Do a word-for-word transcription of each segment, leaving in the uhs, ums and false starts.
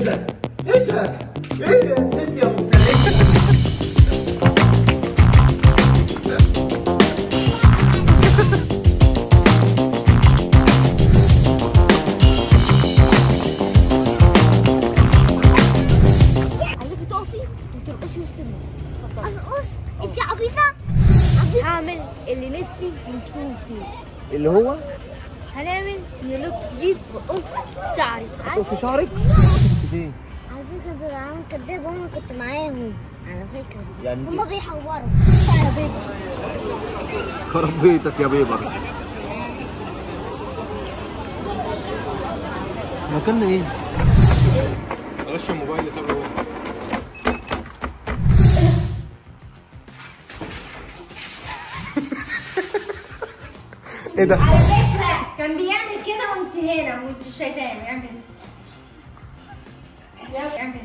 ده؟ ايه ده؟ ايه يا ست يا مفترية؟ عايزاكي تقفي وترقصي وسط الناس. ارقص؟ انت عبيطة؟ هعمل اللي نفسي نفسي فيه. اللي هو؟ هنعمل لوك جديد وقص شعري. قص شعرك؟ فين؟ على فكرة دول عامل كداب وانا كنت معاهم على فكرة. يعني هما بيحوروا يا بيبي. خرب بيتك يا بيبرس. مكاننا ايه؟ غش الموبايل طب هو ايه ده؟ على فكرة كان بيعمل كده وانت هنا وانت شايفاه بيعمل بيعمل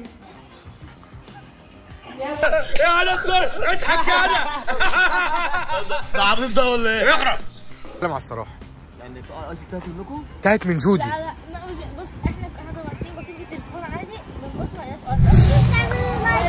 يا على الصر اضحك يا انا ده عبيط ده ولا ايه؟ اخرس. اتكلم على الصراحه. يعني قصدي تاكل منكم؟ انتهت من جودي. لا لا بص احنا احنا ماشيين باصين في التليفون عادي بنبص ما لقاش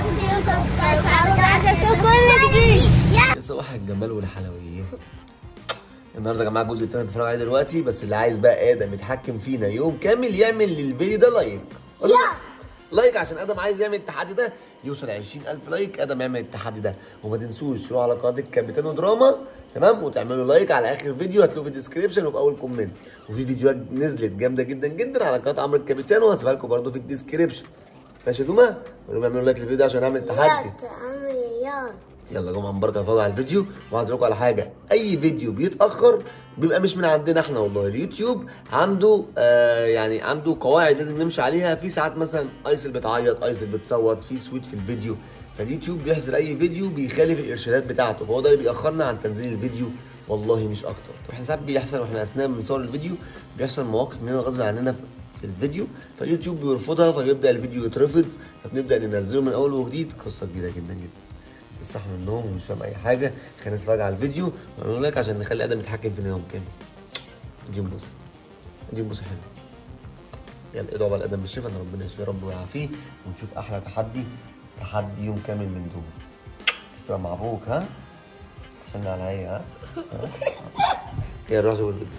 اصلا. يا صباح الجمال والحلويات. النهارده يا جماعه الجزء التاني هتتفرجوا عليه دلوقتي، بس اللي عايز بقى ادم يتحكم فينا يوم كامل يعمل للفيديو ده لايك. لايك عشان ادم عايز يعمل التحدي ده يوصل عشرين ألف لايك. ادم يعمل التحدي ده، وما تنسوش تروحوا على قناه الكابيتانو دراما تمام وتعملوا لايك على اخر فيديو هتلاقوه في الديسكربشن وفي اول كومنت. وفي فيديوهات نزلت جامده جدا جدا على قناه عمرو الكابيتانو هسيبها لكم برده في الديسكربشن. ماشي يا دوما؟ قولوا اعملوا لايك للفيديو ده عشان نعمل التحدي. يلا يا جماعه مبارك هنتفرج على الفيديو. وعايز اقول لكم على حاجه، اي فيديو بيتاخر بيبقى مش من عندنا احنا والله. اليوتيوب عنده آه يعني عنده قواعد لازم نمشي عليها. في ساعات مثلا ايسل بتعيط، ايسل بتصوت، في سويت في الفيديو، فاليوتيوب بيحظر اي فيديو بيخالف الارشادات بتاعته، فهو ده اللي بيأخرنا عن تنزيل الفيديو والله مش اكتر. طب احنا ساعات بيحصل واحنا اثناء بنصور الفيديو بيحصل مواقف مننا غصب عننا في الفيديو، فاليوتيوب بيرفضها فبيبدا الفيديو يترفض، فبنبدا ننزله من اول وجديد. قصه كبيره جدا جدا. تصحى من النوم ومش فاهم اي حاجه، خلينا نتفرج على الفيديو ونقول لك عشان نخلي ادم يتحكم في يوم كامل. اديهم بوسه، اديهم بوسه حلوه. يلا ادعوا بقى لادم بالشفا ان ربنا يشفيه يا رب ويعافيه ونشوف احلى تحدي، تحدي يوم كامل من دول. تستوى مع ابوك ها؟ تحن عليا ها؟ يلا نروح نشوف الفيديو.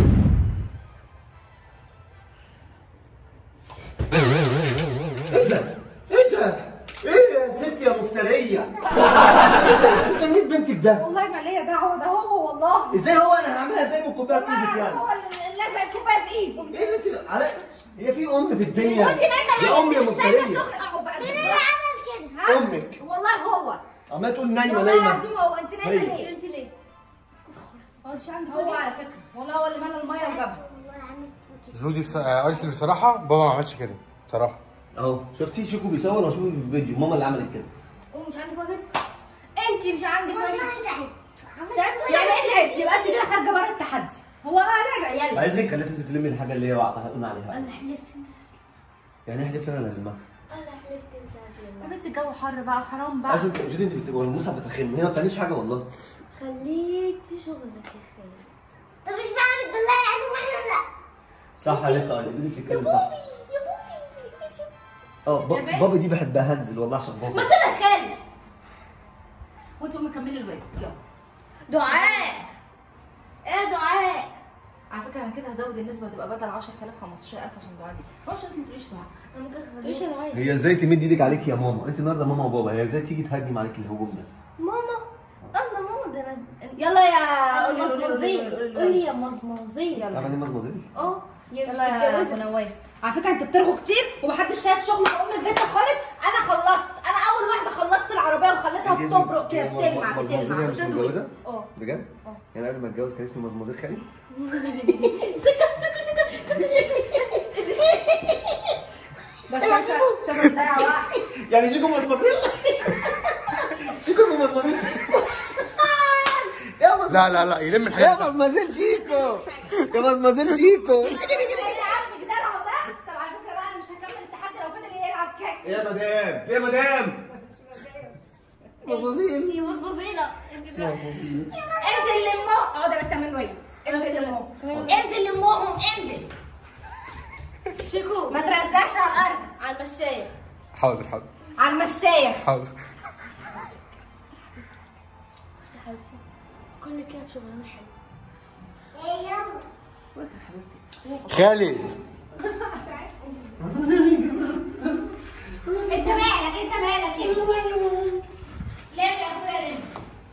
ايه ده؟ ايه ده؟ ايه يا ست يا مفتريه؟ انت مين بنتك ده؟ والله ما ليا دعوة، ده هو والله. ازاي هو؟ انا هعملها زي ما الكوبايه في ايدك يعني. هو اللي لازق الكوبايه في ايدي. ايه اللي انت على هي في ام في الدنيا؟ وانت نايمه يا ام يا مش شايفه مفتريه. شغل اهو بقى. مين اللي عمل كده؟ امك. والله هو. عماله تقول نايمه والله نايمه. العظيم هو. انت نايمه ليه؟ انت ليه؟ اسكت خالص. هو مش عندي هو على فكره. والله هو اللي ملى الميه وجابها. والله عملت جودي بس... آه، ايسن بصراحه بابا ما عملش كده بصراحه. اهو شفتي شيكو بيصور وشوفي في الفيديو ماما اللي عملت كده. هو مش عندك واجب؟ انت مش عندك واجب. والله تعبت. تعبت يعني ايه تعبت؟ يبقى انت كده خارجه بره التحدي. هو اه لعب عيال. عايزك خليها تنزل تلمي الحاجه اللي هي قلنا عليها. انا حلفت انت. يعني احنا انا لازمها. انا حلفت انت هتلمها. يا بنتي الجو حر بقى حرام بقى. عشان شوفي انت بتبقى الموسى بتخم هي ما بتعملش حاجه والله. خليك في شغلك يا خالد. طب مش بعمل الدلاعه يعني واحنا لا. صح يا ليتا اللي بتتكلم صح. يا بوبي يا اه بابي دي بحبها هنزل والله عشان بابي. ما طلع خالد. وانت قومي كملي الواجب يلا. دعاء. ايه دعاء؟ على فكره انا كده هزود النسبه تبقى بدل عشرة آلاف خمستاشر ألف عشان دعاء دي. هو مش انت ما تقوليش دعاء. انا ممكن ايش اخليك. انا عايز؟ هي ازاي تمد ايدك عليك يا ماما؟ انت النهارده ماما وبابا، هي ازاي تيجي تهجم عليك الهجوم ده؟ ماما انا ماما ده انا. يلا يا قولي مزمزيل. قولي يا مزمزيل. عارفه يعني مزمزيل؟ اه يا مش يلا يا متجوزه. ابو نواف. على فكره انت بترغوا كتير ومحدش شايف شغل ام البيت خالص. انا خلصت، انا اول واحده خلصت العربيه وخليتها بتبرق كده بتلمع مزمزيل بتلمع مش بتضوي. متجوزه؟ اه بجد؟ اه يعني قبل ما اتجوز كان اسمي مزمزيل خالد؟ بس عشان عشان نضيع وقت. يعني شيكو مزمزيل؟ شيكو اسمه مزمزيل شيكو. يا مزمزيل لا لا لا يلم الحاجات. يا مزمزيل شيكو يا مزمزيل شيكو. يا عم كده اهو ده. طب على فكره بقى انا مش هكمل التحدي لو فضل يلعب كاكس. يا مدام يا مدام مزمزيل يا مزمزيله انت بقى. انزل لامهم. اقعد يا بنت من وين؟ انزل لامهم. انزل لامهم انزل. شيكو ما ترزعش على الارض. على المشاية. حاضر حاضر على المشايه. حاضر. بس يا حبيبتي كل كده شغلانه حلوه. ايه يلا ورك يا حبيبتي. خالد انت مالك انت مالك يا ابني؟ ليه يا اخويا رزق؟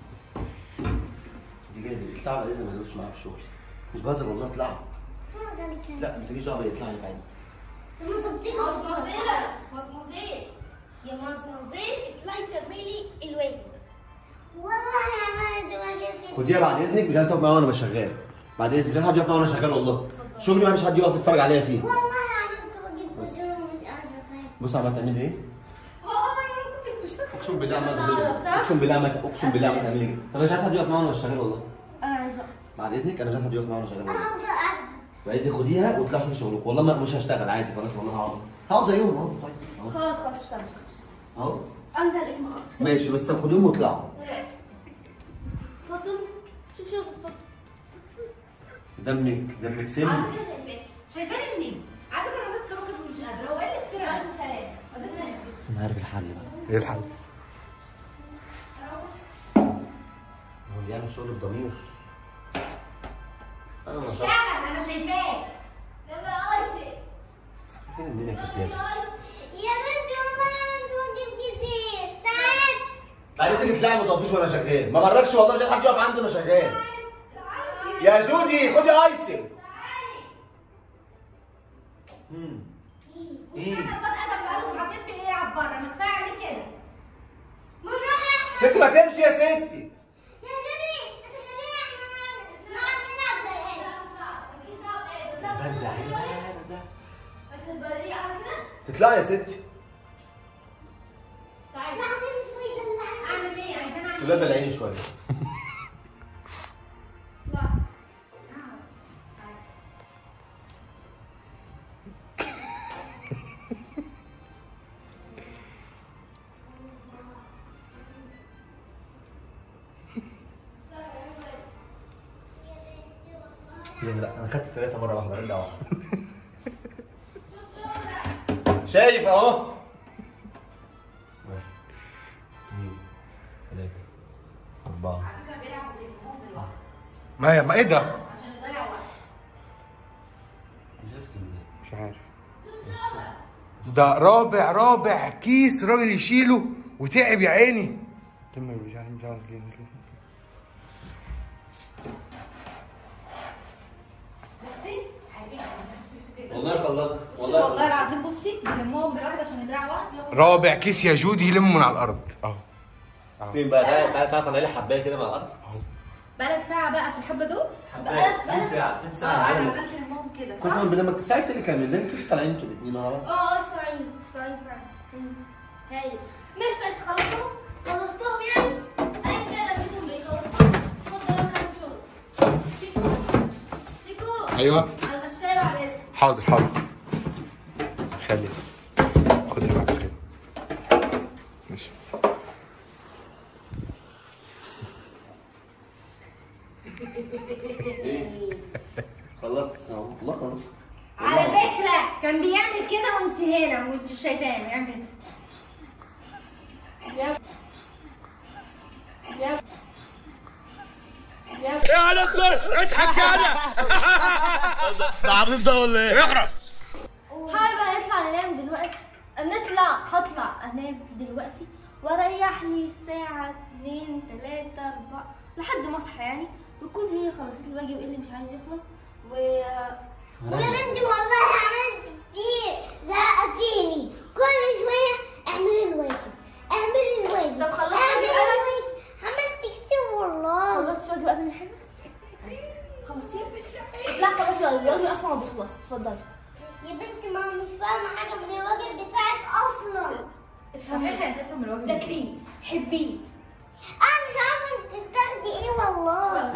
دي جايه اطلعوا يا رزق، ما تقولش معايا في الشغل. مش بهزر والله، اطلعوا. لا ما تجيش دعوه بيا، اطلعي انت عايزه. طب ما انت بتيجي مزمزيلة مزمزيل يا مزمزيل اطلعي كملي الواجب. والله يا عماد واجب. خديها بعد اذنك، مش عايز تقف معايا وانا بشغال. بعد اذنك، مش عايز حد يقف معايا وانا شغال والله. شغلي ما مش حد يقف يتفرج عليا فيه. والله عملت واجب بس انا مش قادره. بص عملت تعملي ايه؟ اه يا رب مش اقسم بالله عملت اقسم بالله عملت اقسم بالله عملت تعملي كده. طب مش عايز حد يقف معايا وانا شغال والله. انا عايزه بعد اذنك، انا مش عايز حد يقف معايا وانا شغال انا والله. هفضل قاعده. عايز خديها واطلعي شوفي شغلك والله. ما مش هشتغل عادي خلاص والله. هقعد هقعد زيهم اهو. طيب اهو خلاص خلاص اشتغل اهو انت اللي ما خلاص. ماشي، بس طب خديهم واطلعوا. اتفضل شوف شوف اتفضل. دمك دمك سم. على فكره شايفاه شايفاني منين؟ على فكره انا ماسكه روكت ومش قادره. هو ايه الافتراء؟ الف سلام. وده سلام. انا عارف الحل بقى. ايه الحل؟ هو اللي يعمل شغل بضمير. انا ما اشتغل انا شايفاك. يلا يا ايسي. فين المنيا كدابه؟ يا بنتي والله عملت واجب كتير. تعال بعدين تيجي تطلعي ما تقفيش وانا شغال. ما بركش والله، مش عايز حد يقف عندي وانا شغال. يا جودي خدي ايسي. امم مش معنى الواد ادم بقاله ساعتين بيلعب بره. ما كفايه عليه كده. ماما روح يا ستي ما تمشي يا ستي. يا جودي انت خلينا احنا نقعد نلعب زي ايه؟ برد علينا ده. هتفضلي على كده؟ تطلعي يا ستي. تعالي اعمل شويه دلع. اعمل ايه؟ عايزين اعمل تولاد العين شويه. لا انا خدت ثلاثة مرة واحدة، رجع واحدة. شايف اهو. واحد اثنين ثلاثة أربعة. على فكره بيلعب بالهجوم دلوقتي ما هي ما ايه ده؟ عشان يضيع وقت. شفت ازاي؟ مش عارف. ده رابع رابع كيس راجل يشيله وتعب يا عيني. مش عارف مش عارف ليه ليه. والله خلصت والله والله العظيم. بصي بلمهم بالواحد عشان يضيع وقت وياخد. رابع كيس يا جودي يلموا من على الارض اهو. فين بقى؟ تعالى تعالى تعالى طلع لي حبايه كده من على الارض. اهو. بقالك ساعه بقى في الحبه دول. حبايه فين ساعة؟ فين اه ساعة؟ انا عملت لمهم كده قسما صح؟ بالله ما ساعة اللي كان ده انتوا طالعين انتوا الاثنين ورا بعض. اه استعين استعين فعلا. هاي مش بس خلصتهم خلصتهم يعني. اي كده منهم ايه خلصتهم. اتفضل يلا كمل شغل. شيكو شيكو ايوه على المشاية بعد اذنك. حاضر حاضر. خلي خد اللي معاك كده. ماشي. ايه؟ خلصت اهو والله خلصت. على فكره كان بيعمل كده وانت هنا وانت شايفاه بيعمل يا يا يا يا نصر اضحك يا انا. ده عبيط ده ولا ايه؟ اخرس. حابب هنطلع ننام دلوقتي. نطلع هطلع انام دلوقتي واريحني الساعة اتنين تلاتة اربعة لحد ما اصحى يعني تكون هي خلصت الواجب اللي مش عايز يخلص و ويا بنتي والله عملت كتير زهقتيني. كل شوية اعملي الواجب اعملي الواجب. طب خلصت واجب ادم؟ عملت كتير والله. خلصت واجب ادم يا حبيبي؟ خلصتيه؟ لا خلاص الواجب الواجب اصلا ما بيخلص. اتفضلي يا بنتي. ما انا مش فاهمه حاجه من الواجب بتاعك اصلا. افهمي تفهم الواجب. ذاكريه حبيه. انا مش عارفه انت بتاخدي ايه والله.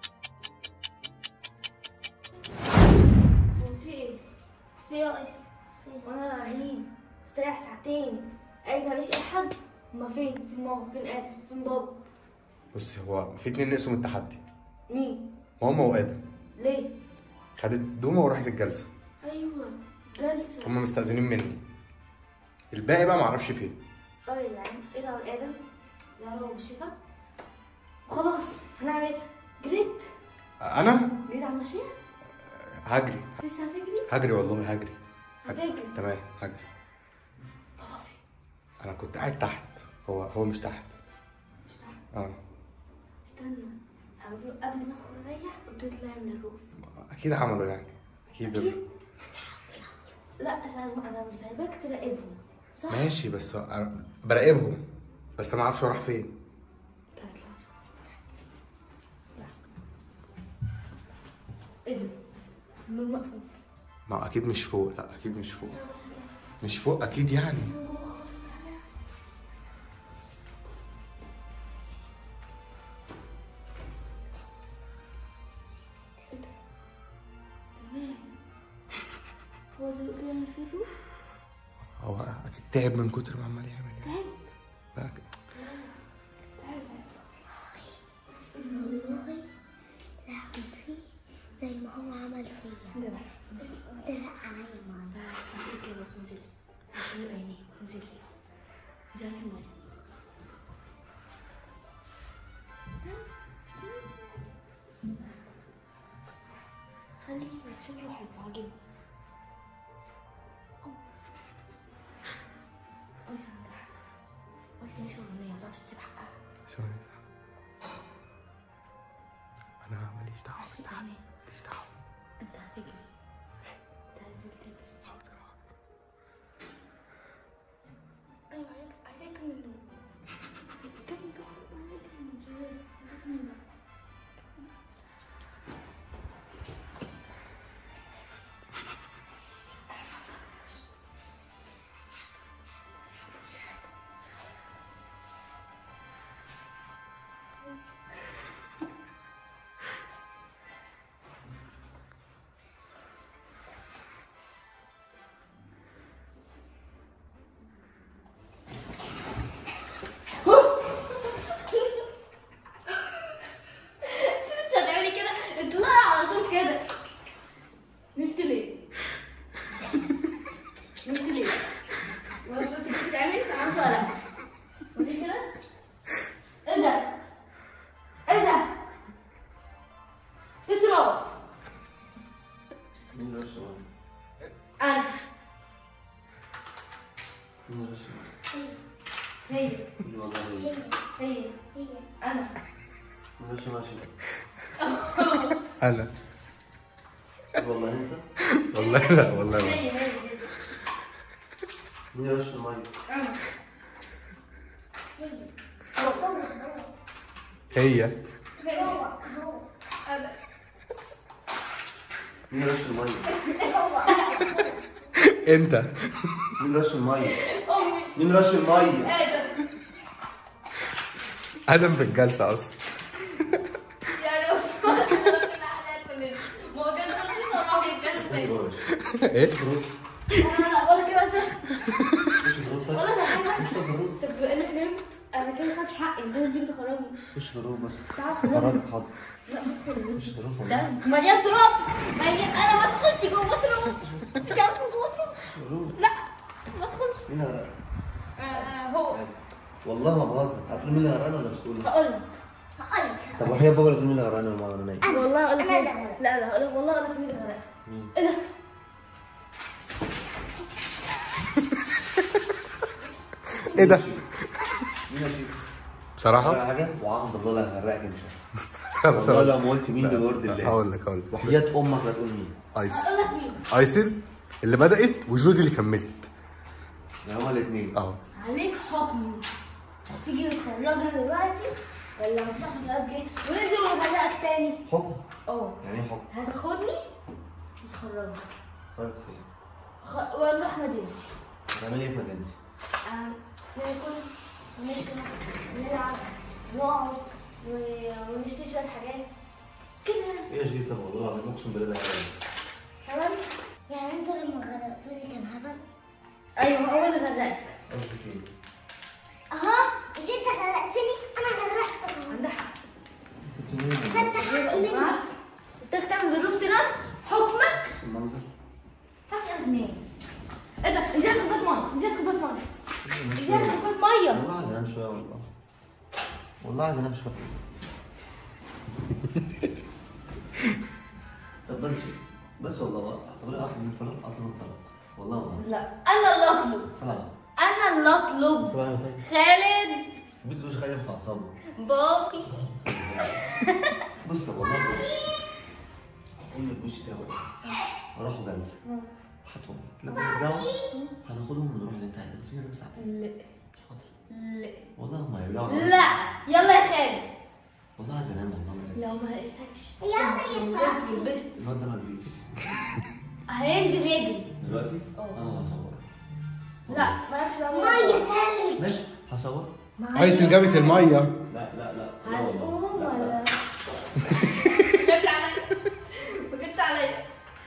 في ايه؟ في ايه يا قيس؟ وانا رايحين استريح ساعتين اجي ماليش اي حد. هما فين؟ فين ماما؟ فين ادم؟ فين بابا؟ بصي هو في اتنين نقصوا من التحدي. مين؟ ماما وادم. ليه؟ خدت دومه وراحت الجلسه. ايوه لا لسه. هم مستأذنين مني. الباقي بقى معرفش فين. طيب يعني ايه ده ادم؟ يا رب بالشفا. خلاص هنعمل ايه؟ جريت. انا جريت على المشيه؟ هجري. لسه هتجري؟ هجري والله هجري. هتجري. تمام هجري. بابا فين؟ انا كنت قاعد تحت. هو هو مش تحت. مش تحت. اه استنى قبل قبل ما ادخل اريح قلت له اطلع من الروف. اكيد عملوا يعني. اكيد, أكيد. لا عشان انا مش سايباك تراقبهم صح؟ ماشي بس أنا براقبهم بس ما اعرفش هو راح فين. لا اطلع شوف. لا ايه ده؟ النور مقفول. ما هو اكيد مش فوق. لا اكيد مش فوق. مش فوق اكيد يعني. ايه ده؟ تمام. هو ده اللي يعمل فيه الروف؟ هو اكيد تعب من كتر ما عمال يعمل يعني. تعب؟ لا تعال والله لعب فيه زي ما هو عمل فيا. ده درق عليا مرة. بس انزلي كده وتنزلي. انزلي عينيه انزلي. انزلي اسمعي. خليه شكله حلو عاجبني. قيس عندها حق. قيس مش شغلانية متعرفش تسيب حقها. شو هيك؟ انا ماليش دعوه بالتعب. ماليش دعوه. انت هتجري. انت هتنزل تجري. حاضر حاضر. ايوه عايزك عايزك من النوم. كمل كمل عايزك من النوم. عايزك من النوم. كده نمت ليه؟ نمت ليه؟ ولا شفت كده بتتعمل؟ عملت ولا لا؟ وريني كده. ايه ده؟ ايه ده؟ في تراب. مين رش ميه؟ انا. مين رش ميه؟ هي. قولي والله هي. هي. هي انا. مين رش ميه؟ انا والله انت؟ والله لا والله لا. هي هي. مين رش الميه؟ انا. هي هو هو انا. مين رش الميه؟ انت. مين رش الميه؟ امي. مين رش الميه؟ ادم. ادم في الجلسه اصلا. يعني اصلا احنا كنا على كلنا. ما هو كان خطيط وراح يتكلم تاني. ايه؟ انا بقول لك ايه بس خش في الروف. بقول لك على حاجه خش في الروف. طب بما انك نمت انا كده ما خدتش حقي انت لازم تيجي تخرجني. خش في الروف بس. تعال خرجك حاضر. لا ما تدخلش. خش في الروف. ده مليان تراب مليان انا ما ادخلش جوه تراب مش هدخل جوه تراب الروف. لا ما ادخلش. مين اللي غرقان؟ آه، آه، هو والله ما بهزر. هتقول مين اللي غرقان ولا مش تقول؟ هقول لك هقول لك طب وحياة بابا تقول مين اللي غرقان ولا انا نايم؟ والله هقول لك أنا مين. اللي لا لا هقول لك والله هقول لك مين اللي غرقان. مين؟ ايه ده؟ ايه ده؟ مين يا شيخ؟ بصراحه ولا حاجه وعهد الله لا هغرقك انت. خلاص والله هقول لو ما قلت مين بورد الله. هقول لك هقول لك وحياة امك لا تقول مين. ايسل. هقول لك مين. ايسل اللي بدات وجودي اللي كملت. ده هما الاثنين. اه عليك حكم هتيجي تخرجنا دلوقتي ولا مش هتاخد ثلاث جنيه وننزل ونغرقك تاني. حكم؟ اه يعني ايه حكم؟ هتاخدني وتخرجني خرج فين؟ خ... ونروح مدينتي. هتعمل ايه في مدينتي؟ آه، ناكل ونشرب ونلعب ونقعد و- ونشتري شوية حاجات كده. ايه يا جيتا والله العظيم اقسم بالله ده هبل. تمام؟ يعني انت لما غرقتني كان هبل؟ ايوه هو اللي غرقك. قصدك ايه؟ اهو مش انت غرقتني انا غرقتك. عندها حق. كنت مين؟ فانت حق ما مني. عارف. قلت لك تعمل بالروف تنام حكمك بس المنظر. محدش قال تنام. ميه اديها كوبايه ميه اديها كوبايه ميه. والله عايز انام شويه والله والله عايز انام شويه. طب بس بس والله بقى طب انا اطلب من فلان اطلب من طلب والله والله. لا انا اللي اطلب. سلام. انا اللي اطلب. سلام. خالد. ما تقولوش خالد في اعصابه. بابي. بص طب والله قول لك وش ده اروح جلسه هاتهم لما يرجعوا هناخدهم ونروح اللي انت عايزه بس انا ساعتين. لا حاضر. لا والله ما يرجعوا. لا يلا يا خالد. والله عايز انام والله. لو ما لقيتكش يلا ولبست الواد ده ما بيجي هينزل يجري دلوقتي؟ اه انا هصور. لا مالكش دعوه. ميه تلج. ماشي هصور. ايسن جابت الميه. لا لا لا هتقوم لا، لا. ولا ما جتش عليا ما جتش عليا.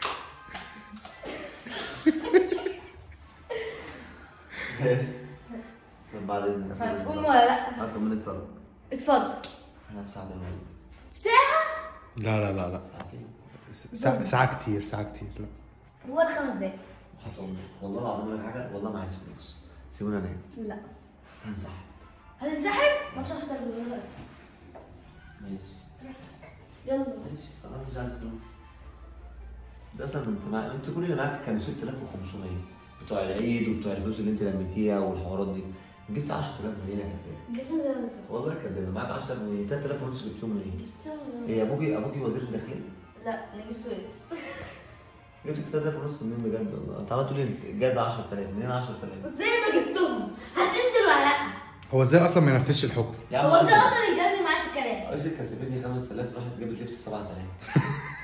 طب بعد اذنك هتقوم ولا لا؟ هطلب منك طلب. اتفضل. انا بساعد المال. ساعة؟ لا لا لا لا ساعتين. ساعة ساعة كتير ساعة كتير لا. هو الخمس دقايق. هتقوم والله العظيم اقول لك حاجه والله ما عايز فلوس سيبوني انام. لا هنسحب. هتنسحب؟ ما فيش اكتر من كده بس. ماشي يلا ماشي خلاص مش عايز فلوس. ده اصلا انت مع... انت كل اللي معاك كانوا ستة آلاف وخمسمية بتوع العيد وبتوع الفلوس اللي انت لميتيها والحوارات دي. جبت عشرة آلاف منين يا كداب؟ جبت من ده. والله كداب معاك عشرة من ثلاثة آلاف ونص جبتهم منين؟ ايه ابوكي ابوكي وزير الداخليه؟ لا انا جبت سويد. جبت ثلاثة آلاف ونص منين بجد والله؟ انت عمال تقول لي الجايزه عشرة آلاف منين عشرة آلاف؟ ازاي ما جبتهم؟ هتنزل ولا لا؟ هو ازاي اصلا ما ينفذش الحكم؟ يا عم هو ازاي اصلا يتكلم معايا في الكلام؟ عايشة كسبتني خمسة آلاف راحت جابت لبس ب سبعة آلاف.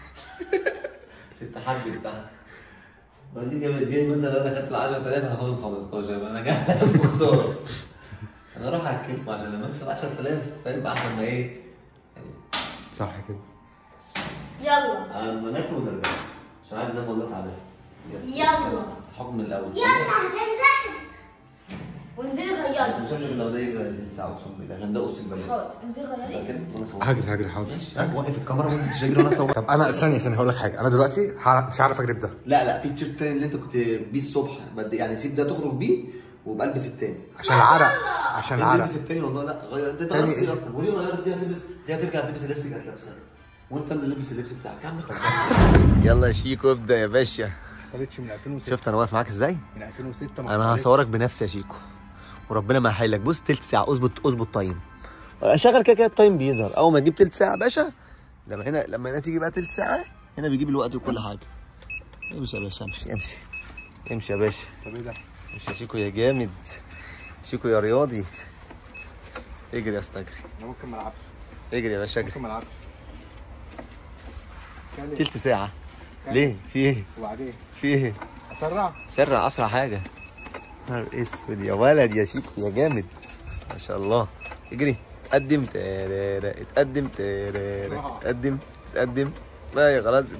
التحدي بتاعها. ما دي جابت دي مثلا انا خدت ال عشرة آلاف هاخدهم خمستاشر يبقى انا جاي في خساره. انا اروح اكلكم عشان لما اكسب عشرة آلاف فاهم احسن ما ايه؟ يعني صح كده. يلا اما ناكل ونرجع عشان عايز انام والله تعبان. يلا. الحكم من الاول. يلا هتنزل. وانزلي بس غيري. مش همشي غير لو ده يجري تلت ساعه اقسم بالله عشان ده قص البلد. حاضر انزلي غيري. كده وانا صور. هاجري هاجري حاضر. ماشي وقف الكاميرا وانت تجري وانا اصور. طب انا ثانية ثانية هقول لك حاجة، أنا دلوقتي ه- مش عارف أجرب ده. لا لا في التيشيرت التاني اللي انت كنت بيه الصبح بدي يعني سيب ده تخرج بيه وبلبس التاني. عشان العرق عشان العرق. البس التاني والله لا غير انت تاني غيرت دي ايه؟ اصلا وليه غيرت دي هتلبس دي هترجع تلبس اللبس اللي كانت لابساه وانت انزل لبس اللبس بتاعك يا عم خلاص. يلا يا شيكو ابدا يا باشا. ما حصلتش من ألفين وستة. شفت انا واقف معاك ازاي؟ من ألفين وستة ما انا حصلتش. هصورك بنفسي يا شيكو وربنا ما هيحيلك. بص تلت ساعه اظبط اظبط تايم. شغل كده كده التايم بيظهر اول ما تجيب تلت ساعه يا باشا. لما هنا لما هنا تيجي بقى تلت ساعه هنا بيجيب الوقت وكل حاجه. امشي يا باشا امشي امشي امشي يا باشا. طب ايه ده؟ امشي يا شيكو يا جامد. شيكو يا رياضي. اجري يا اسطى اجري. أنا ممكن ما ألعبش. اجري يا باشا اجري. ممكن ما ألعبش. كان إيه؟ تلت ساعه. ليه؟ في ايه؟ وبعدين في ايه؟ أسرع؟ سرع اسرع حاجه. نهار اسود يا ولد يا شيكو يا جامد ما شاء الله. اجري اتقدم تارارا اتقدم تارارا اتقدم اتقدم لا يا خلاص.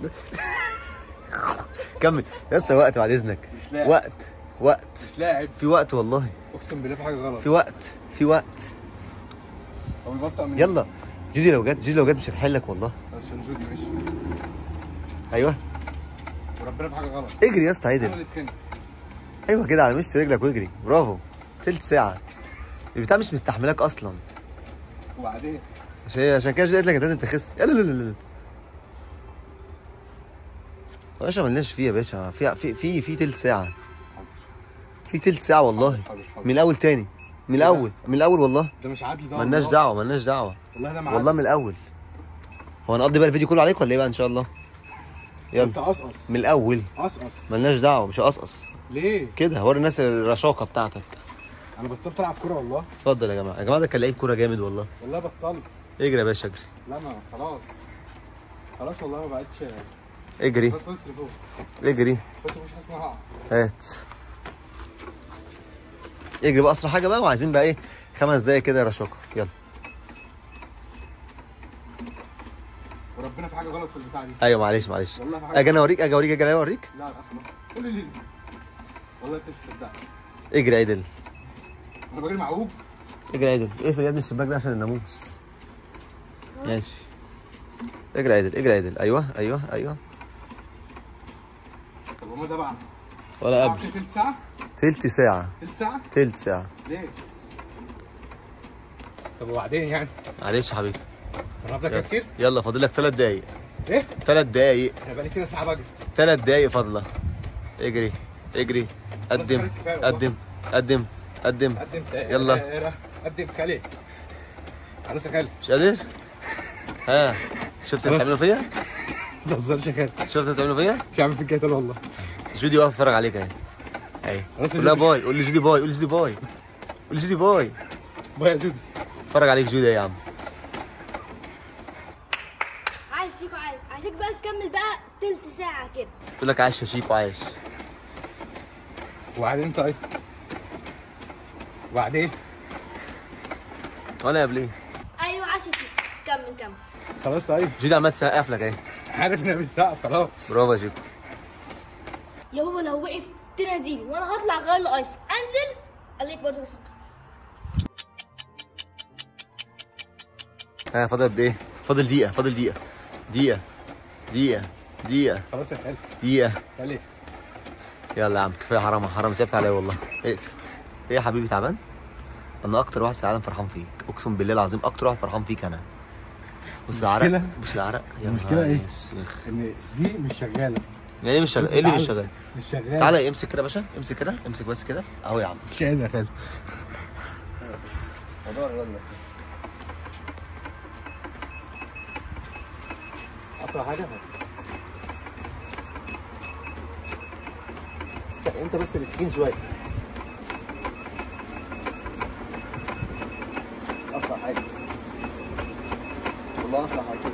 كمل يا اسطى وقت بعد اذنك. مش لاعب. وقت وقت مش لاعب. في وقت والله أقسم بالله في حاجة غلط. في وقت في وقت. هو بيبطأ من يلا جودي لو جت جودي لو جت مش هتحلك والله. عشان جودي ماشي. ايوه وربنا في حاجة غلط. اجري يا اسطى أنا عدل. اللي اتكلم. ايوه كده على مشط رجلك واجري برافو. تلت ساعه البتاع مش مستحملاك اصلا. وبعدين عشان عشان كده قلت لك انت لازم تخس. يلا لا لا لا يا باشا مالناش فيه يا باشا. في في في في تلت ساعة. في تلت ساعة والله. حاضر، حاضر. من الأول تاني. من الأول من الأول والله. ده مش عادل ده. مالناش والله. دعوة مالناش دعوة. والله ده معادل. والله من الأول. هو هنقضي بقى الفيديو كله عليك ولا إيه بقى إن شاء الله؟ انت يلا قصقص. من الأول. قصقص. مالناش دعوة مش هقصقص. ليه؟ كده هوري الناس الرشاقة بتاعتك. انا بطلت العب كوره والله. اتفضل يا جماعة. يا جماعة ده كان لعيب كورة جامد والله. والله بطلت. اجري يا باشا اجري. لا ما خلاص. خلاص والله ما بقتش. اجري خلاص خد التليفون. اجري كنت مش حاسس انها هقع. هات. اجري بقى اسرع حاجة بقى وعايزين بقى ايه خمس دقايق كده يا رشاقة. يلا. وربنا في حاجه غلط في البتاع دي. ايوه معلش معلش. والله في حاجه. اجي انا اوريك اجي اوريك اجي اوريك. لا لا قول لي ليه. والله انت مش مصدقني. اجري عدل. انا بجري معوج. اجري عدل. اقفل يا ابني الشباك ده عشان الناموس. ماشي. اجري عدل اجري عدل. ايوه ايوه ايوه. طب وماذا بعد؟ ولا قبل؟ تلت ساعة؟ تلت ساعة. تلت ساعة؟ تلت ساعة. ليه؟ طب وبعدين يعني؟ معلش يا حبيبي. هنفضل كده كتير؟ يلا فاضل لك ثلاث دقايق. ايه؟ ثلاث دقايق. انا بقالي كده ساعة بجري. ثلاث دقايق فاضلة. اجري اجري قدم قدم قدم قدم. قدم يلا. قدم خالي. خلاص يا خالي. مش قادر؟ ها شفت اللي بتعملوا فيا؟ ما تهزرش يا خالي. شفت اللي بتعملوا فيا؟ مش هعمل فيك كده والله. جودي واقف اتفرج عليك اهي. اهي. قول لها باي، قول لي جودي باي، قول لي جودي باي. قول لي جودي باي. باي يا جودي. اتفرج عليك جودي يا عم. عايز شيكو عايز عايزك بقى تكمل بقى تلت ساعة كده. قلت لك عايش يا شيكو عايش. وبعدين طيب؟ وبعدين؟ وانا قبل ايه؟ ايوه عايش يا شيكو كمل كمل. خلاص طيب. جودي عمال تسقف لك اهي. عارف ان انا مش سقف خلاص. برافو يا شيكو. يا بابا لو وقف تناديني وانا هطلع غير له ايس انزل عليك برضه بس. ها فاضل قد ايه؟ فاضل دقيقة، فاضل دقيقة. دقيقة دقيقة دقيقة. خلاص يا خالي. دقيقة. خالي. يلا يا عم كفاية حرام حرام سيبت عليا والله. اقفل. ايه يا حبيبي تعبان؟ انا اكتر واحد في العالم فرحان فيك، اقسم بالله العظيم اكتر واحد فرحان فيك انا. بص العرق، بص العرق. يا المشكلة ايه؟ اسوخ. ان دي مش شغالة. يعني ايه مش شغال؟ ايه اللي مش شغال؟ مش شغالة. تعالى امسك كده يا باشا، امسك كده، امسك بس كده اهو يا عم. مش قادر يا خالي. موضوع يلا اسرع حاجة انت بس اللي تخين شوية. اسرع حاجة والله اسرع حاجة.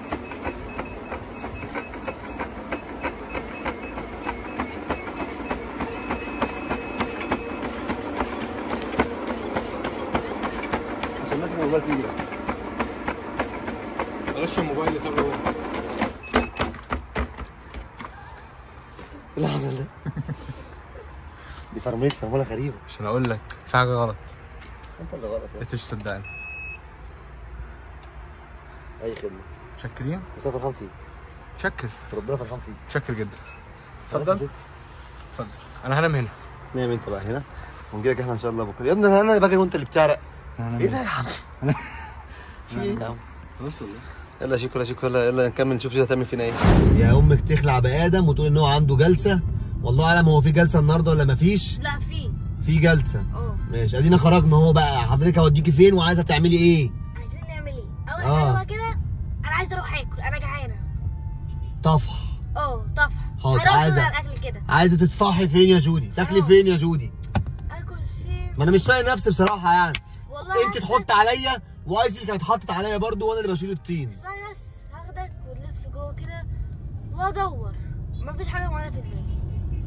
عشان ماسك الموبايل في ايدي بس. بلاش الموبايل اللي طب هو. اللحظة اللي دي فرميت فرمولة غريبة. عشان اقول لك في حاجة غلط. انت اللي غلط يا انت مش صدقني. اي خدمة. متشكرين. بس انا فرحان فيك. متشكر. ربنا فرحان فيك. متشكر جدا. اتفضل. اتفضل. انا هنام هنا. نام انت بقى هنا ونجي لك احنا ان شاء الله بكره. يا ابني انا باجي وانت اللي بتعرق. ايه ده يا عم؟ في ايه يا عم؟ خلاص والله. يلا يا شيكو يلا شيكو يلا يلا نكمل نشوف شو هتعمل فينا ايه. يا امك تخلع بادم وتقول ان هو عنده جلسه. والله اعلم هو في جلسه النهارده ولا مفيش؟ لا في في جلسه. اه ماشي ادينا خرجنا اهو بقى. حضرتك هوديكي فين وعايزه تعملي ايه؟ عايزين نعمل ايه؟ اول آه. حاجه كده انا عايزه اروح اكل انا جعانه. طفح. اه طفح. حاضر. هروح عايزه على الاكل كده. عايزه تطفحي فين يا جودي؟ تاكلي آه. فين يا جودي؟ اكل فين؟ ما انا مش طايق نفسي بصراحه يعني. والله انت هاخدك- تحط عليا وايسي كانت اتحطت عليا برضو وانا اللي بشيل الطين. اسمعني بس هاخدك ونلف جوه كده وادور مفيش حاجه معينه في دماغي.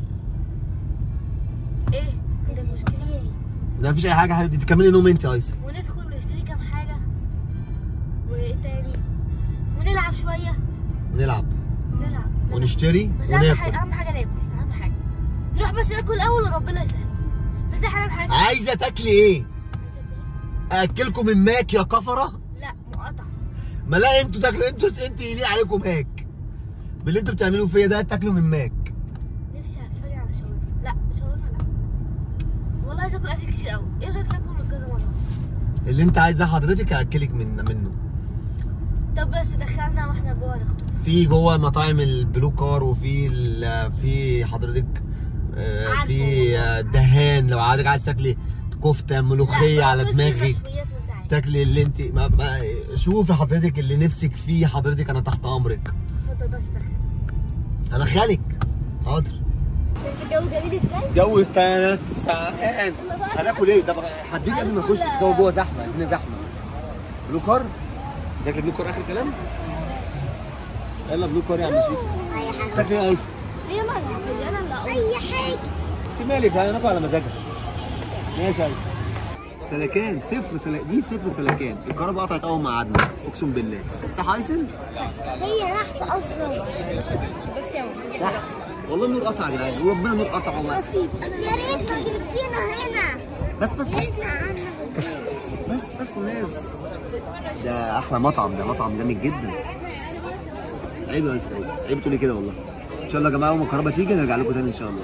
ايه؟ عندك مشكله؟ لا مفيش اي حاجه يا حبيبتي. تكملي نوم انت يا ايسي. وندخل نشتري كام حاجه وايه تاني؟ ونلعب شويه. نلعب نلعب ونشتري بس اهم وناكل. حاجه اهم حاجه ناكل اهم حاجه نروح بس ناكل الاول وربنا يسهل. بس احنا اهم حاجه عايزه تاكلي ايه؟ عايزة أكل اكلكم من ماك يا كفره؟ إيه؟ لا مقاطعه. ما لا انتوا تاكلوا انتوا انت يليق عليكم ماك. باللي انتوا بتعملوه فيا ده تاكلوا من ماك. نفسي هفاني على شاورما. لا شاورما لا والله عايزه اكل اكل كتير قوي. ايه رايك ناكل من كذا مره؟ اللي انت عايزاه حضرتك هاكلك من منه. طب بس دخلنا واحنا جوه نخطب. في جوه مطاعم البلو كار وفي ال- في حضرتك آه، عارفة في والله. آه، دهان. لو حضرتك عايز تاكلي كفته ملوخيه لا، على ما باكلش دماغك مشويات وانت عارف. تاكلي اللي انت ما ما شوفي حضرتك اللي نفسك فيه حضرتك. انا تحت امرك. اتفضل بس دخل. هدخلك حاضر. شايف الجو جميل ازاي؟ جو ثلاث ساعات. هناكل ايه؟ طب حددي قبل ما نخش. الجو جوه زحمه الدنيا زحمه. بلو كار؟ تاكل بلو كار اخر كلام؟ يلا بلو كار يا عم شيخ. اي حاجه تاكلي ايه يا ايسي؟ هي ما انا اللي اقول. اي حاجه انت مالك؟ تعالى ناكل على مزاجك. ماشي يا ايسي. سلكان صفر سلك دي صفر سلكان. الكهرباء قطعت اول ما قعدنا اقسم بالله. صح يا ايسن؟ هي نحس اصلا. بس يا ماما نحس والله النور قطع يا جدعان وربنا النور قطع والله. نصيب. يا ريت فجبتينا هنا. بس بس بس بعدنا عنها. بس بس الناس. ده احلى مطعم. ده مطعم جامد جدا. عيب يا ايسن عيب. عيب تقولي كده والله. ان شاء الله يا جماعه اول ما الكهرباء تيجي نرجع لكم تاني ان شاء الله.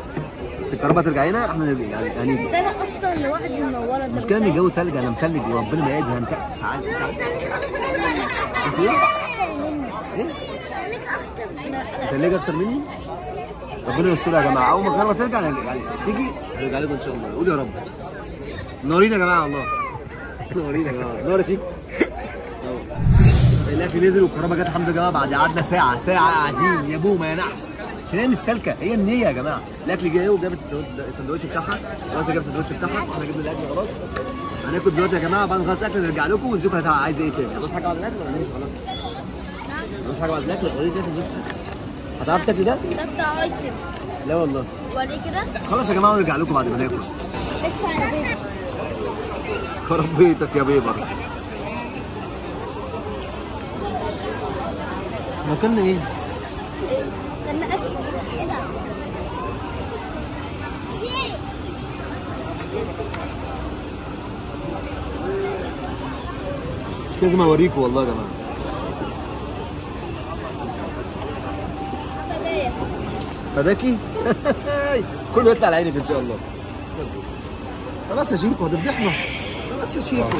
بس الكهرباء ترجع هنا احنا نبقى يعني هنيجي. ده انا اصلا لوحدي منوره. المشكله ان الجو تلج، انا متلج وربنا ما يقدر هنتلج ساعات ساعات. انت ايه؟ ايه؟ متلجه اكتر مني؟ ربنا يستر يا جماعه. اول ما الكهرباء ترجع يعني تيجي هنرجع لكم ان شاء الله. قول يا رب. نورينا يا جماعه الله. نورينا يا جماعه. نور يا شيكو. الاكل نزل والكهرباء جت الحمد لله يا جماعه بعد قعدنا ساعه ساعه قاعدين يا بومه يا نحس. عشان هي مش سالكه، هي النيه يا جماعه. الاكل جه وجابت السندوتش بتاعها، خلاص جابت السندوتش بتاعها واحنا جبنا الاكل خلاص. هناكل دلوقتي يا جماعه. بعد ما نخلص الاكل نرجع لكم ونشوف عايزه ايه تاني. هتعوز حاجه بعد الاكل ولا مش خلاص؟ مش حاجه بعد الاكل. وريني كده هتعرف تاكل ده؟ ده بتاع ايسم. لا والله. وريه كده. خلاص يا جماعه ونرجع لكم بعد ما ناكل. ادفع يا بيبي. خرب بيتك يا بيبرز. مكاننا ايه؟ كنا اكل. مش لازم اوريكم والله يا جماعه. فدايا. فداكي؟ كله يطلع على عينك ان شاء الله. خلاص يا شيكو هتفضحنا. خلاص يا شيكو.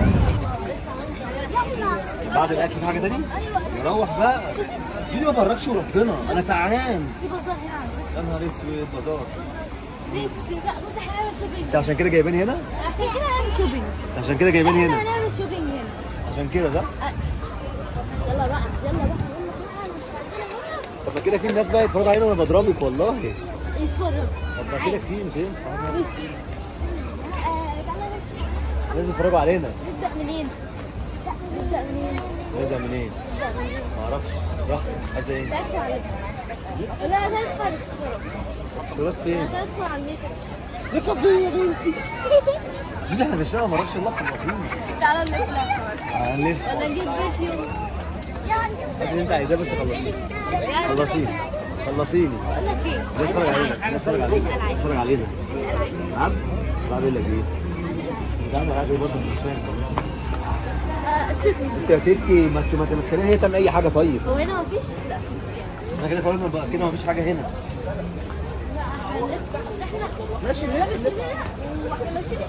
بعد الاكل في حاجه تانية؟ نروح بقى. اديني ما بركش وربنا انا سعان. في بازار هنا على فكره. يا نهار اسود بازار. لبس لا بص احنا هنعمل شوبينج. انت عشان كده جايباني هنا؟ عشان كده هنعمل شوبينج. انت عشان كده جايباني هنا؟ احنا هنعمل شوبينج هنا. عشان كده صح؟ يلا بقى يلا بقى يلا طب ما كده في الناس بقى يتفرجوا علينا وانا بضربك والله. يتفرج. طب ما كده كتير مش هينفع. بص. آه، تعالى بس. لازم يتفرجوا علينا. نبدأ منين؟ نبدأ منين؟ نبدأ منين؟ نبدأ منين؟ معرفش. براحتك. عايزة ايه؟ تدخل على اللبس. لا تدخل على الصورة. الصورات فين؟ تدخل على الميك اب. ميك اب ايه يا بنتي؟ دي احنا بنشتغل ما اعرفش الله احنا تعالى نلف هنلف. ولا نجيب برفيوم. هات اللي انت عايزاه بس خلصيني. خلصيني. خلصيني. بقول لك ايه؟ الناس تتفرج علينا، الناس تتفرج علينا، الناس تتفرج علينا. عبد؟ بعد اقول لك ايه؟ بتعمل حاجه برضه مش فاهم. آه، ستي. انت يا ستي ما ما تخليها هي تعمل اي حاجه طيب. هو هنا مفيش؟ لا. احنا كده خرجنا بقى كده مفيش حاجه هنا. هنلف اصل احنا ماشي احنا مش كده واحنا ماشيين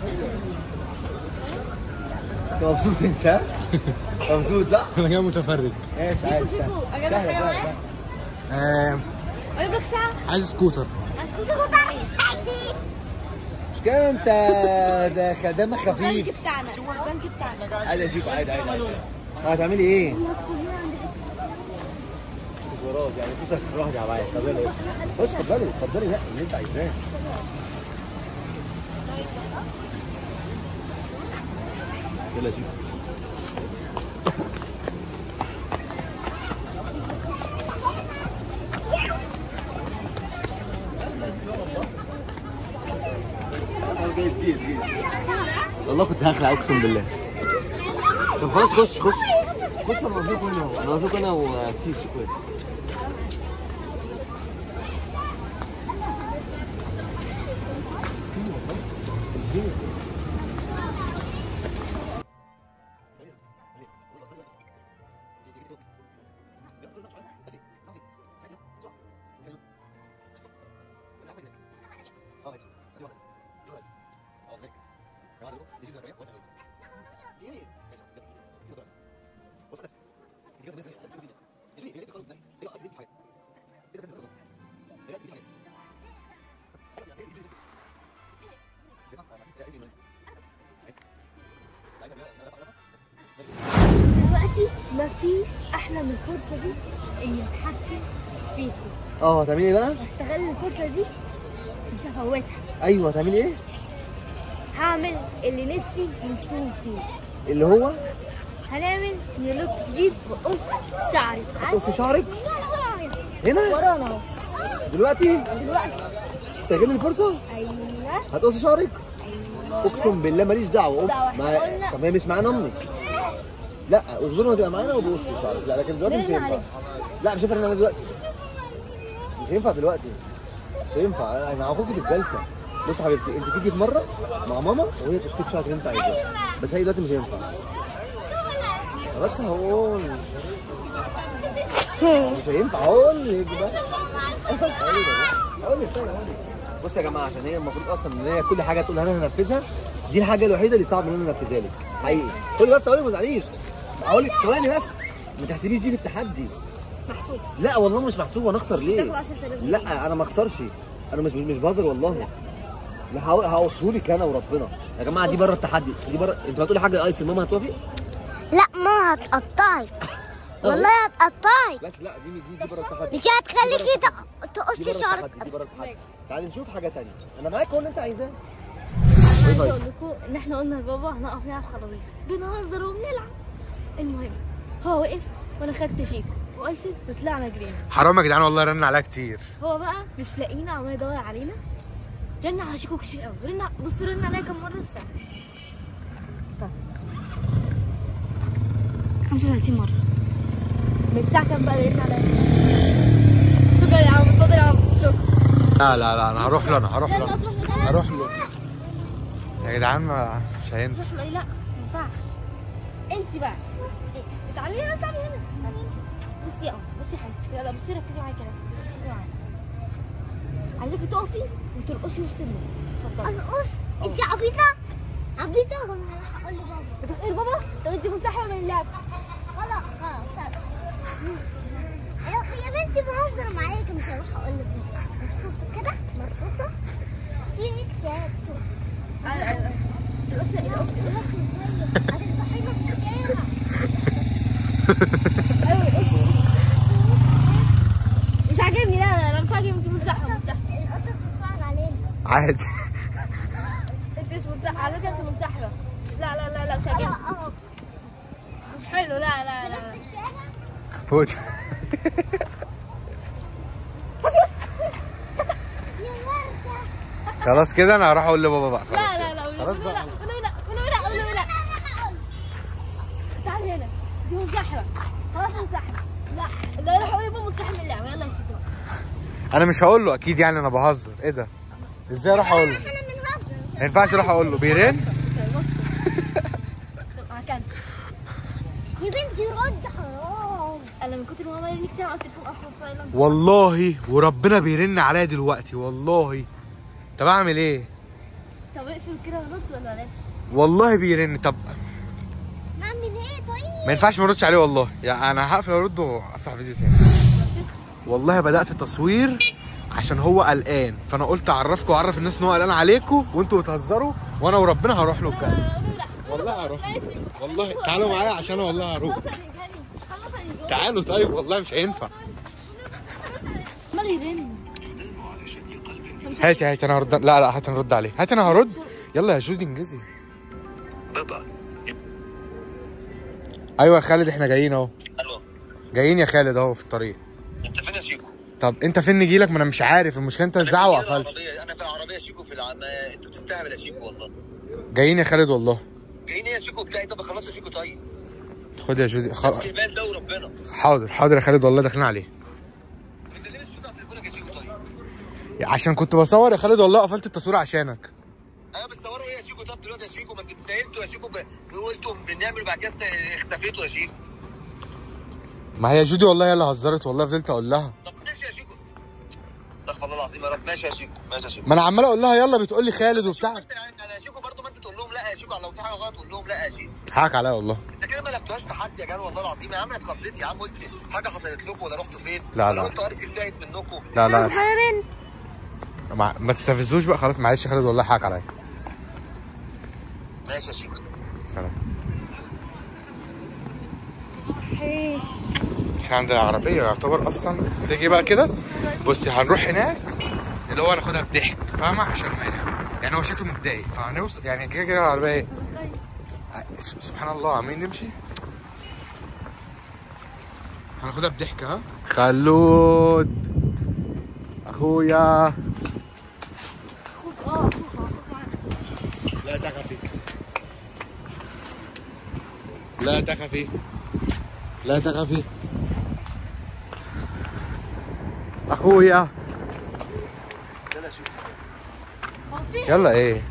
انت مبسوط انت؟ مبسوط صح؟ انا جاي متفرج. ماشي عادي فيكو اجيب لك سهله حاجه سهله. آه اجيب لك ساعه. عايز سكوتر. اسكت سكوتر. مش كده انت ده خدامك خفيف. البنك بتاعنا البنك بتاعنا. عادي اشوف عادي عادي عادي. هتعملي ايه؟ وراك يعني فلوسك تروح يا معايا. اتفضلي خش اتفضلي اتفضلي لا اللي انت عايزاه. يلا شوف. والله كنت هخلع اقسم بالله. طب خلاص خش خش خش انا وزوك انا انا وزوك انا وتسيب شويه. دلوقتي مفيش احلى من الفرصه دي اني اتحكم فيكم. اه هتعملي ايه بقى؟ هستغل الفرصه دي مش هفوتها. ايوه هتعملي ايه؟ هعمل اللي نفسي نفسهم فيه. اللي هو هنعمل نيو لوك جديد بقص شعري. تقصي شعرك هنا ورانا اهو دلوقتي؟ دلوقتي. تستغلي الفرصه؟ ايوه هتقصي شعرك؟ ايوه. اقسم بالله ماليش دعوه. دعوة. ما... قلنا- طب هي مش معانا امك. لا اصبري وتبقى معانا وبقصي شعرك. لا لكن دلوقتي مش نرن هينفع. عليك. لا مش هينفع انا دلوقتي. مش هينفع دلوقتي. مش هينفع انا مع اخوكي في الجلسه. بصي يا حبيبتي انت تيجي في مره مع ماما وهي تقصيك شعرك اللي انت عايزاه. بس هي دلوقتي مش هينفع. بس هقول مش هينفع. هقول لك بس. هقول لك هقول لك بص يا جماعه، عشان هي المفروض اصلا ان هي كل حاجه تقولها انا هنفذها، دي الحاجه الوحيده اللي صعب ان انا انفذها لك حقيقي. قولي بس، قولي ما تزعليش، اقول لك ثواني بس، ما تحسبيش دي في التحدي. محسوب. لا والله مش محسوب، انا اخسر ليه؟ لا انا ما اخسرش، انا مش مش بهزر والله. لا هوصهولك انا وربنا يا جماعه. دي بره التحدي، دي بره. انت هتقولي حاجه ايس، ماما هتوافق؟ لا ماما هتقطعك والله هتقطعك. بس لا دي دي, دي بره التحدي، مش هتخليكي تقصي شعرك. دي بره التحدي. تعالي نشوف حاجه ثانيه، انا معاك اهو اللي انت عايزاه. عايزه اقول لكم ان احنا قلنا لبابا هنقف نلعب خلاويص، بنهزر وبنلعب. المهم هو وقف وانا خدت شيكو وايسن وطلعنا جرينا. حرام يا جدعان والله رن عليها كتير. هو بقى مش لاقينا، عمال يدور علينا. رن على شيكو كتير قوي، رن بص رن عليا كم مره. استنى استنى خمسة وثلاثين مره. من الساعه كام بقى رن عليا؟ شكرا يا عم، اتفضل يا عم، شكرا. لا لا لا انا هروح له، انا هروح له هروح له يا جدعان، ما مش هينفع. تروح له ايه؟ لا ما ينفعش. انت بقى تعالي هنا، تعالي هنا، تعالي هنا. بصي اهو، بصي يا حبيبتي، لا لا بصي، ركزي معايا كده، ركزي معايا. عايزاكي تقفي وترقصي وسط الناس. اتفضلي. ارقص؟ انت عبيطه؟ عبيطه؟ انا هقول لبابا. بتقولي لبابا؟ طب انت منسحبه من اللعب. خلاص خلاص يا بنتي بهزر معاكي، مش هروح اقول لبابا. مربوطه كده، مربوطه في كتاب. ايوه ايوه ارقصي ارقصي ارقصي. هتفتحي لك الكاميرا. ايوه ارقصي. مش عاجبني، لا لا لا مش عاجبني، انت منسحبه منسحبه. القطه بتتفرج علينا عادي. انت مش منسحبه على فكره، انت منسحبه. لا لا لا لا مش عاجبني، اه مش حلو. لا لا لا فوت. خلاص كده انا هروح اقول لبابا بقى. خلاص لا لا لا خلاص بقى. لا لا لا لا لا. تعالي هنا، دي منسحبه خلاص، منسحبه. لا لا روح قولي بابا منسحب من اللعبه. يلا يا شيخ. انا مش هقول له اكيد، يعني انا بهزر. ايه ده؟ ازاي اروح اقول له؟ ما ينفعش اروح اقول له، بيرن. يا بنتي رد، حرام. انا من كتر ما هو مالي كتير على التليفون اصلا سايلنت. والله وربنا بيرن عليا دلوقتي والله. طب اعمل ايه؟ طب اقفل كده ورد ولا بلاش؟ والله بيرن. طب نعمل ايه طيب؟ ما ينفعش ما اردش عليه والله. يعني انا هقفل ارد وافتح فيديو تاني. والله بدات التصوير عشان هو قلقان، فانا قلت اعرفكم واعرف الناس ان هو قلقان عليكم وانتوا بتهزروا، وانا وربنا هروح له بجد. والله هروح له. والله تعالوا معايا عشان انا والله هروح. تعالوا طيب، والله مش هينفع. عمال يرن. هاتي هاتي انا هرد. لا لا هاتي نرد عليه، هاتي انا هرد. يلا يا جودي انجزي. بابا. ايوه يا خالد احنا جايين اهو. الو. جايين يا خالد اهو في الطريق. انت فين يا شيكو؟ طب انت فين نجي لك؟ ما انا مش عارف، المشكله انت ازاي وقفلت. انا في العربيه يا شيكو، في العم... انت بتستهبل يا شيكو والله. جايين يا خالد والله. جايين ايه يا شيكو بتاعي؟ طب خلاص يا شيكو طيب. خد يا جودي. خلاص. استهبال ده وربنا. حاضر حاضر يا خالد والله داخلين عليه. انت ليه مش بتفتح تليفونك يا شيكو طيب؟ عشان كنت بصور يا خالد والله، قفلت التصوير عشانك. ايوه بتصوروا ايه يا شيكو؟ طب دلوقتي يا شيكو ما بتنقلتوا يا شيكو، قلتوا بنعمل بعد كده اختفيتوا يا شيكو. ما هي جودي والله هي اللي هزرت والله، فضلت اقول لها. طب ماشي يا شيكو. استغفر الله العظيم يا رب. ماشي يا شيكو، ماشي يا شيكو. ما انا عمال اقول لها يلا، بتقول لي خالد وبتاع. انت يا شيكو برضه ما انت تقول لهم لا يا شيكو، لو في حاجه غلط قول لهم لا يا شيكو. حقك عليا والله. انت كده ما لعبتوهاش تحدي يا جدع والله العظيم. يا عم اتخضيت يا عم، قلت حاجه حصلت لكم ولا رحتوا فين؟ لا لا. قلت ارسي انتهت منكم. لا لا صغيرين. ما, ما تستفزوش بقى خلاص. معلش يا خالد والله حقك عليا. ماشي يا شيكو. سلام. احنا عند العربيه يعتبر اصلا. تيجي بقى كده بصي، هنروح هناك اللي هو ناخدها بضحك، فاهمه؟ عشان يعني هو شكله متضايق، فهنوصل يعني كده كده العربيه ايه. سبحان الله عمالين نمشي. هناخدها بضحك. ها خلود اخويا. اخوك اه اخوك اخوك لا تخافي، لا تخافي، لا تخافي اخويا. يلا يا شيكو. يلا ايه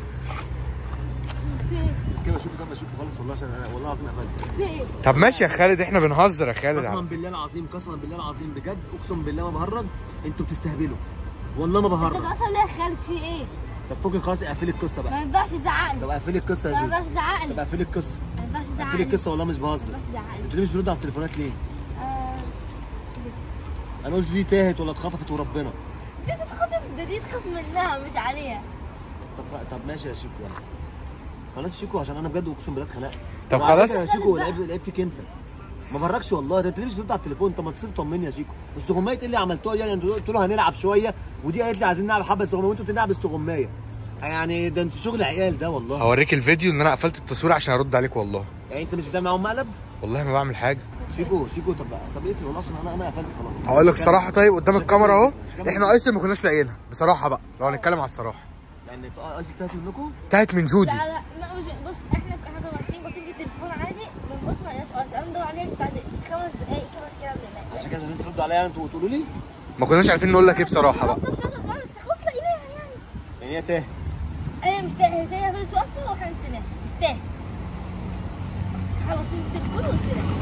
كده شوف كده شوف خالص والله، عشان والله العظيم قفلت. طب ماشي يا خالد، احنا بنهزر يا خالد. قسما بالله العظيم، قسما بالله العظيم بجد، اقسم بالله ما بهرج، انتوا بتستهبلوا. والله ما انت بهرج. اصلا ليه خالد في ايه؟ طب فوق خلاص اقفلي القصه بقى. ما ينفعش تزعقني. طب اقفلي القصه يا ما جودي. ينفعش تزعقني. طب اقفلي القصه. ما ينفعش اقفلي تزعقني. القصه والله مش ما بهزر. ينفعش تزعقني. انتوا ليه مش بتردوا على التليفونات ليه؟ آه، انا قلت دي تاهت ولا اتخطفت وربنا. دي تتخطف، ده دي تخاف منها مش عليها. طب طب ماشي يا شيكو يعني. خلاص شيكو عشان انا بجد اقسم بالله اتخنقت. طب وعلى خلاص. فكرة يا شيكو العيب العيب فيك انت. ما بركش والله. ده انت ليه مش بترد على التليفون؟ طب ما تصير طمني يا شيكو. استغمايه ايه اللي عملتوها دي؟ يعني انتوا قلت له هنلعب شويه ودي قالت لي عايزين نلعب حبه استغمايه وانتوا بتلعبوا استغمايه. يعني ده انتوا شغل عيال ده والله. هوريك الفيديو ان انا قفلت التصوير عشان ارد عليك والله. يعني انت مش بتعمل معاهم مقلب؟ والله ما بعمل حاجه. شيكو شيكو طب طب اقفل والله عشان انا انا قفلت خلاص. هقول لك الصراحه طيب قدام الكاميرا اهو، احنا ايسن ما كناش لاقيينها بصراحه بقى لو هنتكلم على الصراحه. يعني ايسن تاهت منكم؟ تاهت من جودي. لا لا ما مش بص، احنا احنا ماشيين باصين في التليفون عادي، بنبص ما لقيناش ايس. انا بدور عليها بعد خمس دقايق كمان كده بنلاقيها. عشان كده لازم تردوا عليا انتوا وتقولوا لي. ما كناش عارفين نقول لك ايه بصراحه بقى. بس مش هقدر أقول، بس خلاص لقيناها يعني. يعني هي تاهت. هي مش تاهت، هي فضلت واقفه واحنا نسيناها، مش تاهت. احنا باصين في التليفون ونسيناها.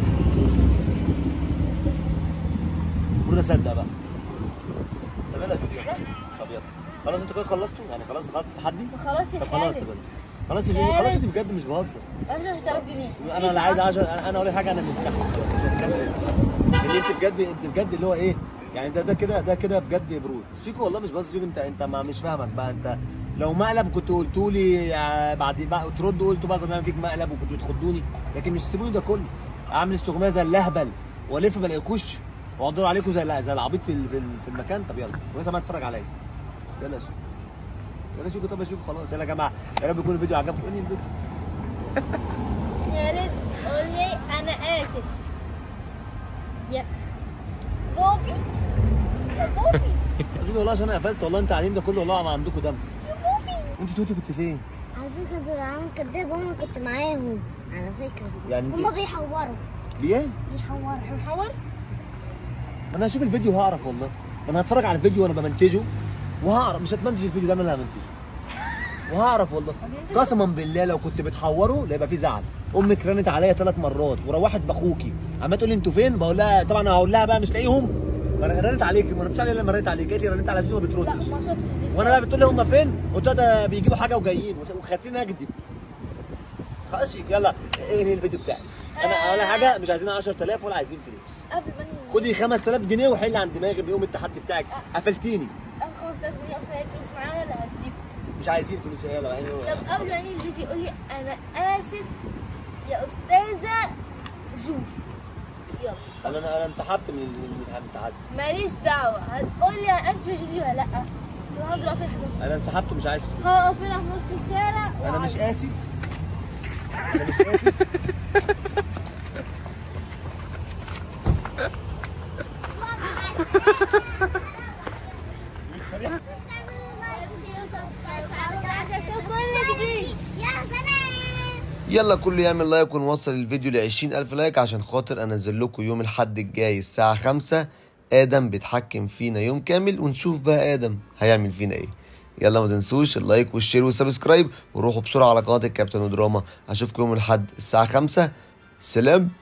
المفروض اصدق بقى. طب يلا يا جودي يلا. طب يلا خلاص انتوا كده خلصتوا يعني خلاص خلاص التحدي؟ خلاص يا طب خلاص خالد. يا بنتي. خلاص يا جودي خلاص انت بجد مش بهزر. عشرة آلاف جنيه. انا لا عايز عشرة. انا اقول لك حاجه انا منسحب. اللي انت بجد انت بجد اللي هو ايه يعني ده ده كده ده كده بجد برود. شيكو والله مش بهزر. شيكو انت انت ما مش فاهمك بقى. انت لو مقلب كنت قلتوا لي بعد بقى تردوا قلتوا بقى كنت بعمل فيك مقلب وكنتوا بتخضوني، لكن مش تسيبوني ده كله اعمل استغمايه زي اللهبل والف ما الاقيكوش واقعد ادور عليكم زي زي العبيط في في المكان. طب يلا ولسه ما تتفرج عليا. يلا يا شيكو يلا يا شيكو. طب يا شيكو خلاص يلا يا جماعه يا رب يكون الفيديو عجبكم. انهي الفيديو. يا ريت قول لي انا اسف يا بوبي يا بوبي يا شيكو والله عشان انا قفلت والله. انت قاعدين ده كله والله ما عندكم دم. يا بوبي. وانت توتي كنت فين؟ على فكرة دول عم كداب وانا كنت معاهم على فكرة. يعني هما بيحوروا ليه؟ بيحوروا. هنحور. ما انا هشوف الفيديو وهعرف والله. ما انا هتفرج على الفيديو وانا بمنتجه وهعرف. مش هتمنتج الفيديو ده انا اللي همنتجه وهعرف والله. قسما بالله لو كنت بتحوروا لا يبقى في زعل. امك رنت عليا ثلاث مرات وروحت باخوكي عماله تقول لي انتوا فين؟ بقول لها طبعا هقول لها بقى مش لاقيهم. ما انا رنت عليكي ما رنتش عليا لما رنت عليكي. قالت لي رنت على الفيديو ما لا بتردش. ما شفتش دي. وانا بقى بتقول لي هم فين؟ قلت لها ده بيجيبوا حاجه وجايين وخدتني اكذب. خلاص يلا انهي الفيديو بتاعك. انا ولا حاجه مش عايزين عشرة آلاف ولا عايزين فلوس. قبل ما ننزل. خدي خمس آلاف جنيه وحلي عن دماغي بيوم التحدي بتاعك. قفلتيني. قبل خمس آلاف جنيه اصلا هي فلوس معانا ولا هتجيب؟ مش عايزين فلوس. يلا بقى. طب قبل ما ننهي الفيديو قول لي انا اسف يا استاذه جودي. يلا. انا انا انا انسحبت من من التحدي. ماليش دعوه، هتقول لي انا اسف يا جودي ولا لا؟ انا هفضل اقف هنا. انا انسحبت ومش عايز فلوس. هقف هنا في نص الشارع. انا مش وأعيط. اسف. انا مش اسف. يلا كله يعمل لايك ونوصل الفيديو ل عشرين ألف لايك عشان خاطر انزل لكم يوم الاحد الجاي الساعة خمسة ادم بيتحكم فينا يوم كامل ونشوف بقى ادم هيعمل فينا ايه. يلا ما تنسوش اللايك والشير والسبسكرايب وروحوا بسرعة على قناة الكابتن ودراما. اشوفكم يوم الاحد الساعة خمسة. سلام.